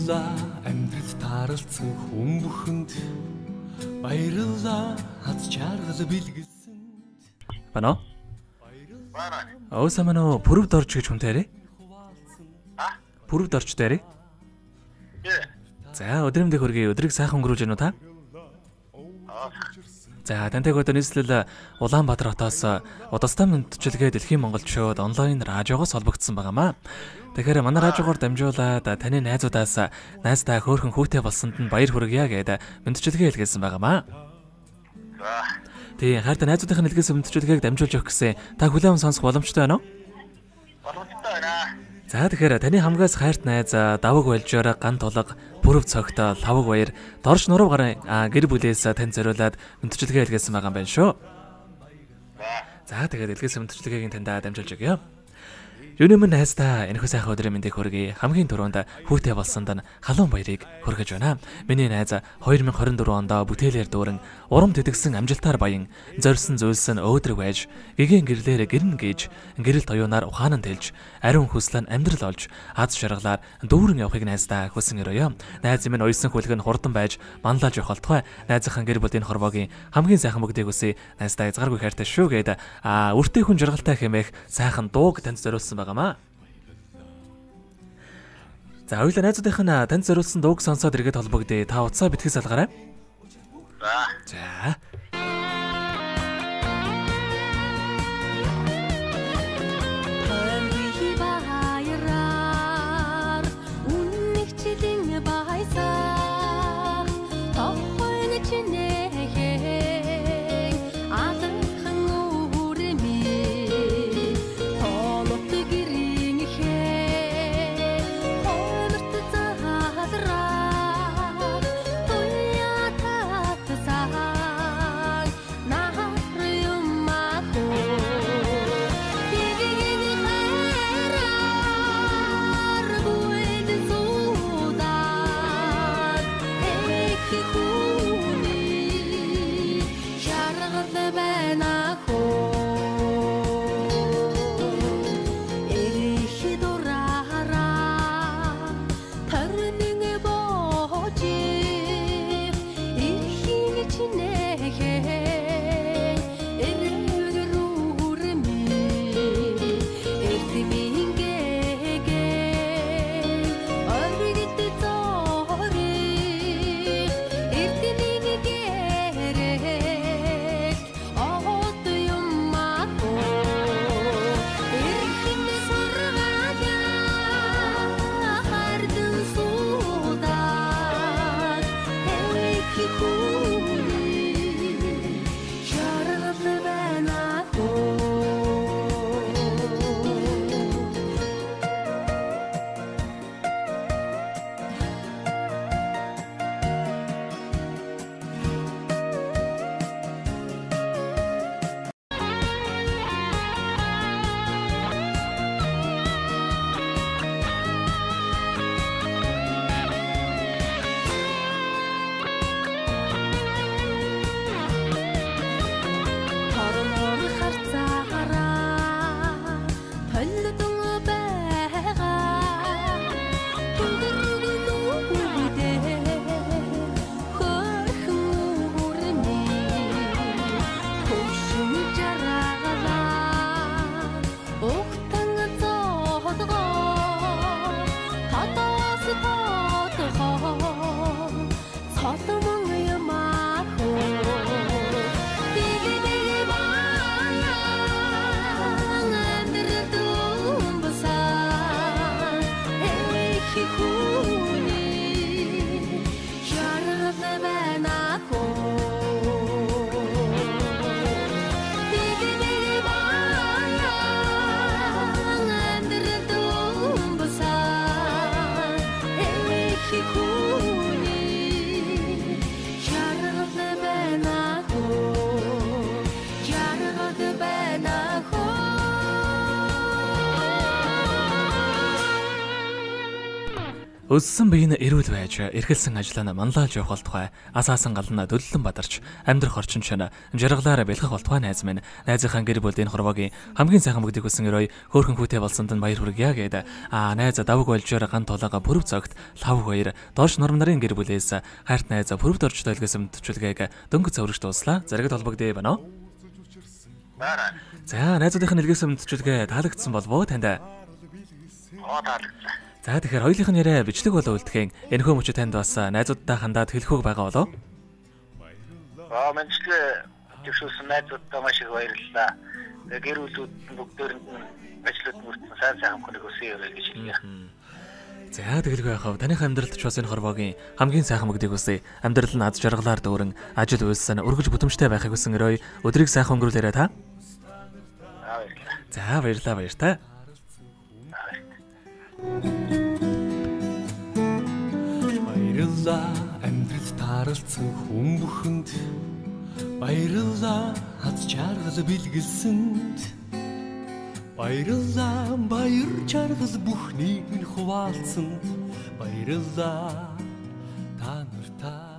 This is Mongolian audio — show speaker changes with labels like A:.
A: баярлалаа амьдрал тааралцсан хүн бүхэнд баярлалаа хаз чаргал бэлгэлсэн.
B: Бано? Оосамано пүрвд орж гэж хүнтэй. Пүрвд орж дээрээ. За өдрөмдөө хөргий өдрийг сайхан өнгөрүүлж гэнэ үү та? За тантай одоо нийслэл Улаанбаатар хотоос удастай мэдчилгээ Дэлхийн Монголчууд онлайн радиогоос холбогдсон байгаамаа. Тэгэхээр манай радиогоор дамжуулаад таны найзуудаас найзтай хөөрхөн хүүтэй болсонд нь баяр хүргье гэдэг мэдчилгээ илгээсэн байгаамаа. Тийм хайртай найзуудынхаа илгээсэн мэдчилгээг дамжуулж өгөх гэсэн та хүлээн сонсох боломжтой байна уу?
C: Боломжтой байна.
B: За тэгэхээр таны хамгаас хайрт найз даваг байлжоор ган тулга бүрв цогтой лавг баяр дорж нуруу гарын гэр бүлээс тань зориулаад мэдчилгээ илгээсэн байгаа юм байна шүү. За тэгээд илгээсэн мэдчилгээг таньдаа дамжуулж өгье. Юуны минь найздаа энэхүү сайхан өдрийн мэндийг хүргэе. Хамгийн түрүүнд хүүтэй болсонд нь халуун баярыг хүргэж байна. Миний найз 2024 онд бүтээлээр дүүрэн урам тэтгсэн амжилтаар баян зорьсон зүйлс нь өөдрөг байж гэгийн гэрлээр гэрн гэж гэрэл тоюунаар ухаан нь тэлж ариун хүслэн амьдрал олж аз жаргалаар дүүрэн явахыг найздаа хүсэн өрөөё. Найз минь уйсан хүлэг нь хурдан байж манлайлж явах болтугай. Найзынхан гэр бүлийн хорвоогийн хамгийн сайхан бүгдийг үсэ найздаа язгаргүй хайртай шүү гэдэг үртэй хүн жаргалтай хэмээх сайхан дууг танд зориулсан байгаамаа. За хоёулаа найзуудынхаа танд зориулсан дууг сонсоод эргээд холбогдъё. Та утсаа битгий салгаарай. За. Өссөн биеийн эрүүл байж, эрхэлсэн ажлаа манлайлж явах тухай асаасан гална дөллөн бадарч амьдрах орчин чана жаргалаараа бэлхэх болтугай найз минь найзынхаа гэр бүлийн хорвоогийн хамгийн сайхан бүгдийг хүсэн өрөө хөөрхөн хүүтэй болсонд нь баяр хүргье гэд найз давг болжоор ган тулаага бүрв цогт лав хоёр доош норм нарын гэр бүлээс хайрт найз бүрвд орж тойлгосон төчөлгээг дөнгөж цаврагч дууслаа зарагд холбогдъё байна уу?
C: Баарай.
B: За найзуудынхаа нэлгээсэн төчөлгээ таалагдсан болов уу танд?
C: Таалагдсан.
B: За тэгэхээр хоёулынх нь яриа бичлэг болоо үлдэхин энэхүү мөчөд танд бас найзуудтай хандаад хэлэхүүг байгаа болоо.
C: Мэнчлээ төвшүүлсэн найзуудтай маш их баярлалаа. Гэр бүлүүд бүгдөөрэнд нь ажлууд мөрдсөн сайн хүнийг өсөе гэж хэлье.
B: За тэгэлгүй яхав таних амьдралд ч бас энэ хорвоогийн хамгийн сайхан бүгдийг үсэ амьдрал нь аз жаргалаар дүүрэн ажил үйлсэн өргөж бүтэмжтэй байхыг хүсэн өрөө өдрийг сайхан өнгөрүүлээрэй та. За баярлалаа баяр та.
A: Баярлалаа амьдрал тааралцсан хүн бүхэнд баярлалаа хаз чаргал бэлгэлсэнд баярлалаа баяр чаргал бүхнийг минь хуваалцсан баярлалаа та нартай